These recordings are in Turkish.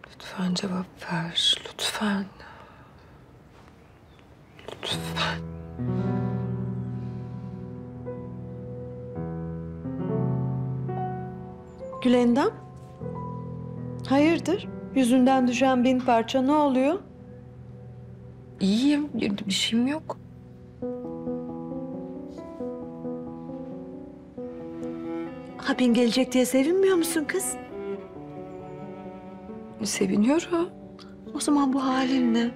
Lütfen cevap ver. Lütfen. Lütfen. Gülendam, hayırdır? Yüzünden düşen bin parça ne oluyor? İyiyim. Bir şeyim yok. Abin gelecek diye sevinmiyor musun kız? Seviniyorum. O zaman bu halin ne?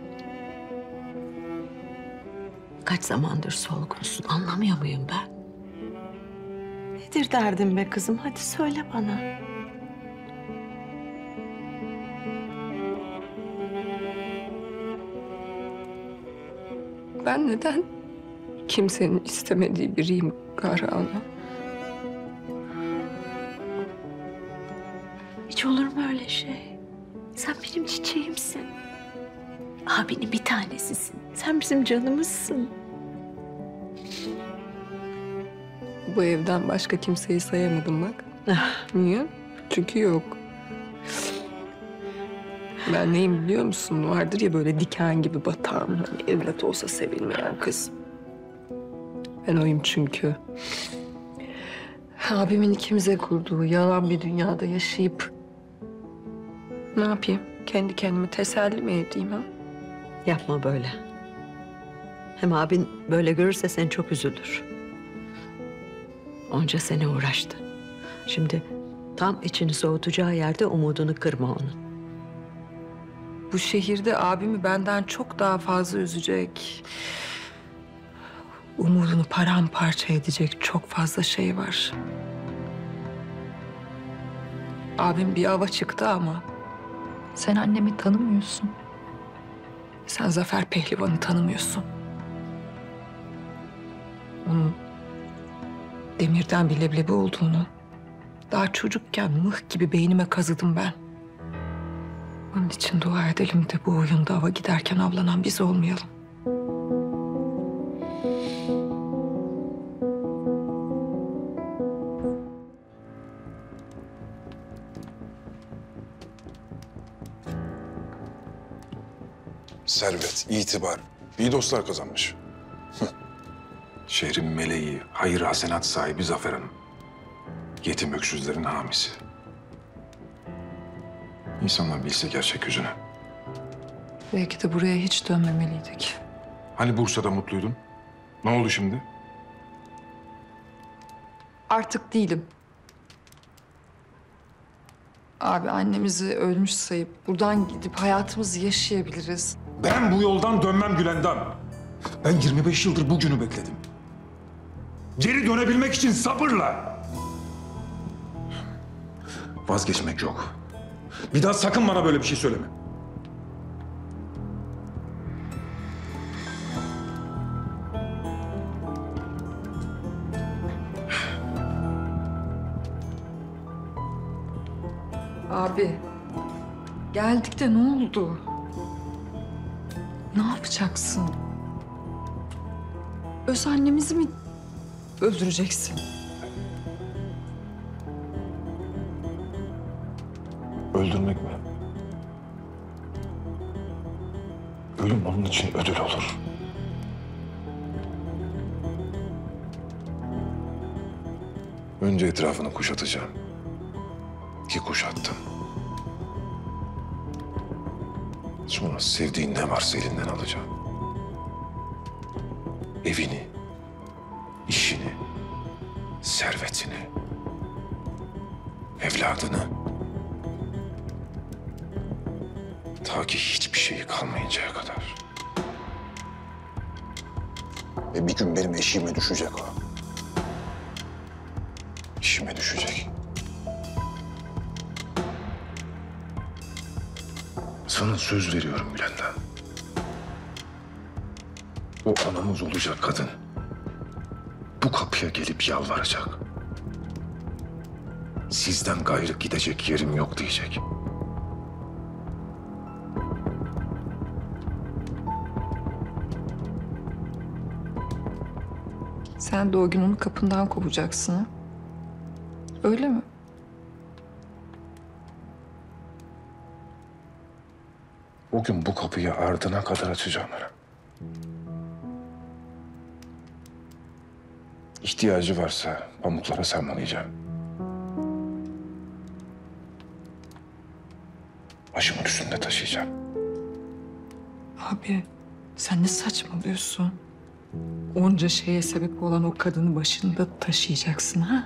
Kaç zamandır solgunsun, anlamıyor muyum ben? Nedir derdin be kızım? Hadi söyle bana. Ben neden kimsenin istemediği biriyim Kahraman'a? Hiç olur mu öyle şey? Sen benim çiçeğimsin. Abinin bir tanesisin. Sen bizim canımızsın. Bu evden başka kimseyi sayamadım bak. Niye? Çünkü yok. Ben neyim biliyor musun? Vardır ya böyle diken gibi batan, hani evlat olsa sevilmeyen kız. Ben oyum çünkü. Abimin ikimize kurduğu yalan bir dünyada yaşayıp... Ne yapayım? Kendi kendime teselli mi edeyim ha? Yapma böyle. Hem abin böyle görürse seni çok üzülür. Onca sene uğraştı. Şimdi tam içini soğutacağı yerde umudunu kırma onun. Bu şehirde abimi benden çok daha fazla üzecek... umudunu paramparça edecek çok fazla şey var. Abim bir ava çıktı ama... Sen annemi tanımıyorsun. Sen Zafer Pehlivan'ı tanımıyorsun. Onun demirden bir leblebi olduğunu daha çocukken mıh gibi beynime kazıdım ben. Onun için dua edelim de bu oyunda ava giderken avlanan biz olmayalım. Servet, itibar, iyi dostlar kazanmış. Şehrin meleği, hayır hasenat sahibi Zafer Hanım. Yetim öksüzlerin hamisi. İnsanlar bilse gerçek yüzünü. Belki de buraya hiç dönmemeliydik. Hani Bursa'da mutluydun? Ne oldu şimdi? Artık değilim. Abi annemizi ölmüş sayıp buradan gidip hayatımızı yaşayabiliriz. Ben bu yoldan dönmem Gülendam. Ben 25 yıldır bugünü bekledim. Geri dönebilmek için sabırla. Vazgeçmek yok. Bir daha sakın bana böyle bir şey söyleme. Abi, geldik de ne oldu? Ne yapacaksın? Öz annemizi mi öldüreceksin? Öldürmek mi? Ölüm onun için ödül olur. Önce etrafını kuşatacağım. Ki kuşattım. Sonra sevdiğin ne varsa elinden alacağım. Evini, işini, servetini, evladını. Ta ki hiçbir şeyi kalmayıncaya kadar. Ve bir gün benim eşiğime düşecek o. İşime düşecek. Sana söz veriyorum Gülendam. O anamız olacak kadın bu kapıya gelip yalvaracak. Sizden gayrı gidecek yerim yok diyecek. Sen de o gün onu kapından kovacaksın ha? Öyle mi? O gün bu kapıyı ardına kadar açacağım ona. İhtiyacı varsa pamuklara sarmalayacağım. Başımın üstünde taşıyacağım. Abi sen ne saçmalıyorsun? Onca şeye sebep olan o kadını başında taşıyacaksın ha?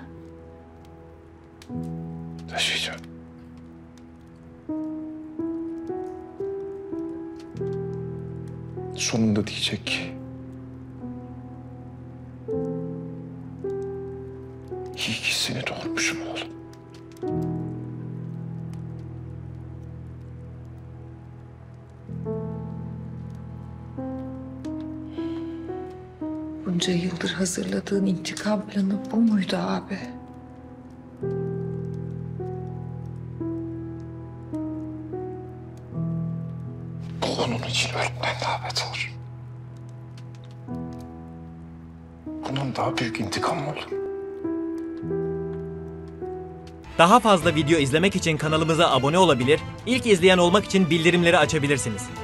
Taşıyacağım. Sonunda diyecek ki... İyi ki seni doğurmuşum oğlum. Bunca yıldır hazırladığın intikam planı bu muydu abi? Bu onun için ölümden daha beter. Bunun daha büyük intikam mı olur? Daha fazla video izlemek için kanalımıza abone olabilir, ilk izleyen olmak için bildirimleri açabilirsiniz.